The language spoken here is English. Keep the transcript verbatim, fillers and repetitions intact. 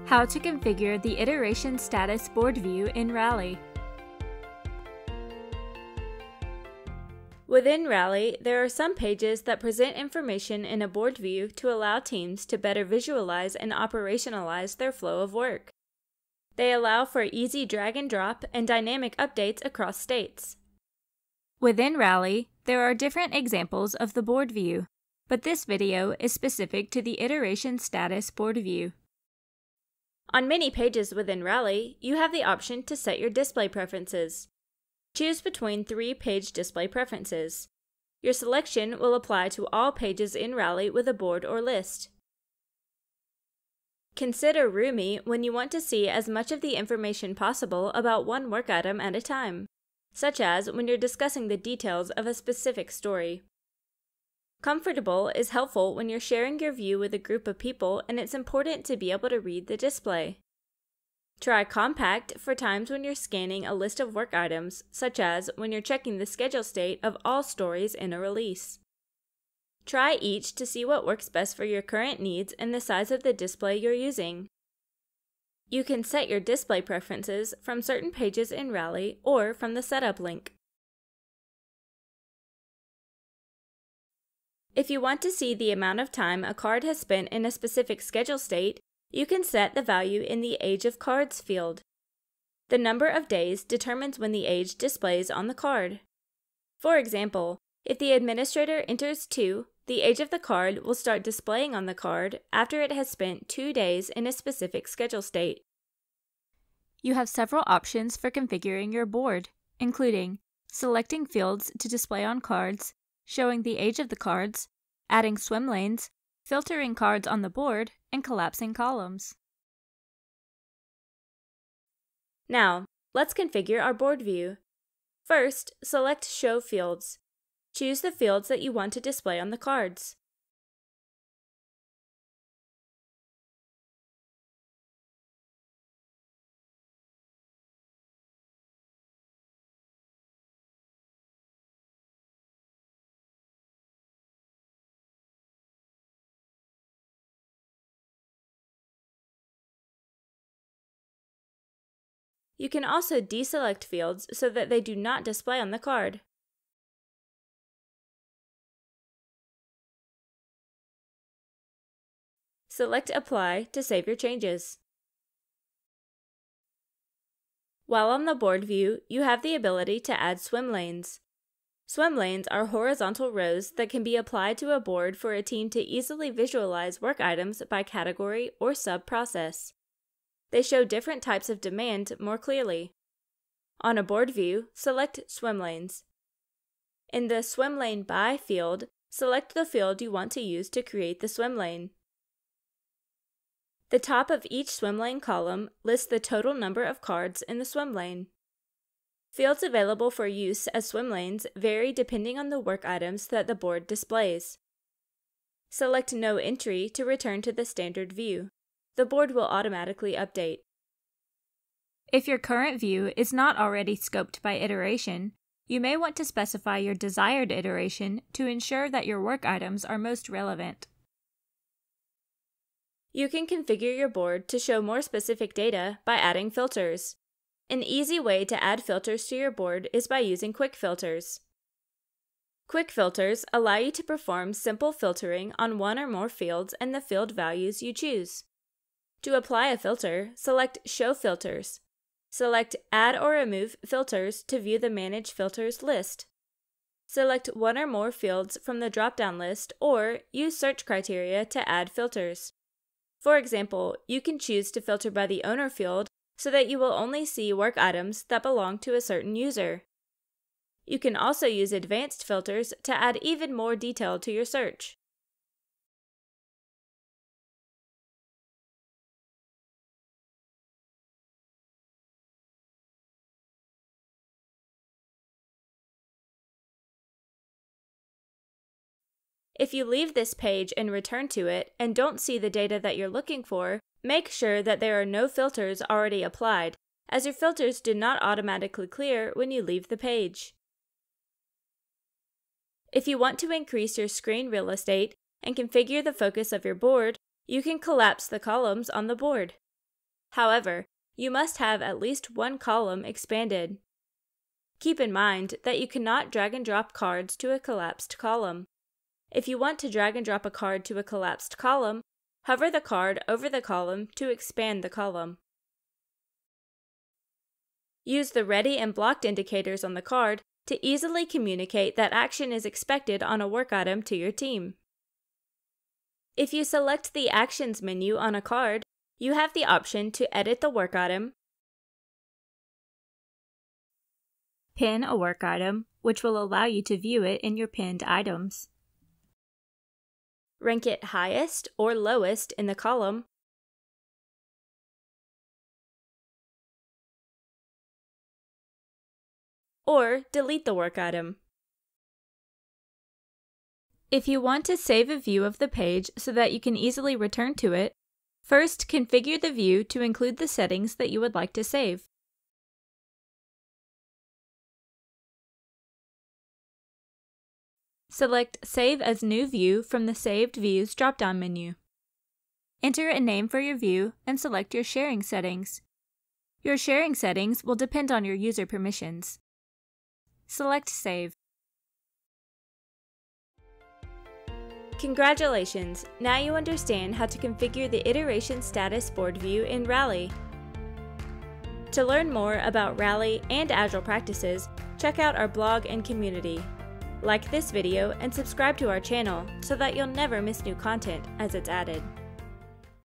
How to configure the iteration status board view in Rally. Within Rally, there are some pages that present information in a board view to allow teams to better visualize and operationalize their flow of work. They allow for easy drag and drop and dynamic updates across states. Within Rally, there are different examples of the board view, but this video is specific to the iteration status board view. On many pages within Rally, you have the option to set your display preferences. Choose between three page display preferences. Your selection will apply to all pages in Rally with a board or list. Consider roomy when you want to see as much of the information possible about one work item at a time, such as when you're discussing the details of a specific story. Comfortable is helpful when you're sharing your view with a group of people and it's important to be able to read the display. Try compact for times when you're scanning a list of work items, such as when you're checking the schedule state of all stories in a release. Try each to see what works best for your current needs and the size of the display you're using. You can set your display preferences from certain pages in Rally or from the setup link. If you want to see the amount of time a card has spent in a specific schedule state, you can set the value in the Age of Cards field. The number of days determines when the age displays on the card. For example, if the administrator enters two, the age of the card will start displaying on the card after it has spent two days in a specific schedule state. You have several options for configuring your board, including selecting fields to display on cards, showing the age of the cards, adding swim lanes, filtering cards on the board, and collapsing columns. Now, let's configure our board view. First, select Show Fields. Choose the fields that you want to display on the cards. You can also deselect fields so that they do not display on the card. Select Apply to save your changes. While on the board view, you have the ability to add swim lanes. Swim lanes are horizontal rows that can be applied to a board for a team to easily visualize work items by category or sub-process. They show different types of demand more clearly. On a board view, select Swim Lanes. In the Swim Lane By field, select the field you want to use to create the swim lane. The top of each swim lane column lists the total number of cards in the swim lane. Fields available for use as swim lanes vary depending on the work items that the board displays. Select No Entry to return to the standard view. The board will automatically update. If your current view is not already scoped by iteration, you may want to specify your desired iteration to ensure that your work items are most relevant. You can configure your board to show more specific data by adding filters. An easy way to add filters to your board is by using quick filters. Quick filters allow you to perform simple filtering on one or more fields and the field values you choose. To apply a filter, select Show Filters. Select Add or Remove Filters to view the Manage Filters list. Select one or more fields from the drop-down list or use search criteria to add filters. For example, you can choose to filter by the owner field so that you will only see work items that belong to a certain user. You can also use advanced filters to add even more detail to your search. If you leave this page and return to it and don't see the data that you're looking for, make sure that there are no filters already applied, as your filters do not automatically clear when you leave the page. If you want to increase your screen real estate and configure the focus of your board, you can collapse the columns on the board. However, you must have at least one column expanded. Keep in mind that you cannot drag and drop cards to a collapsed column. If you want to drag and drop a card to a collapsed column, hover the card over the column to expand the column. Use the ready and blocked indicators on the card to easily communicate that action is expected on a work item to your team. If you select the Actions menu on a card, you have the option to edit the work item, pin a work item, which will allow you to view it in your pinned items, rank it highest or lowest in the column, or delete the work item. If you want to save a view of the page so that you can easily return to it, first configure the view to include the settings that you would like to save. Select Save as New View from the Saved Views drop-down menu. Enter a name for your view and select your sharing settings. Your sharing settings will depend on your user permissions. Select Save. Congratulations! Now you understand how to configure the iteration status board view in Rally. To learn more about Rally and Agile practices, check out our blog and community. Like this video and subscribe to our channel so that you'll never miss new content as it's added.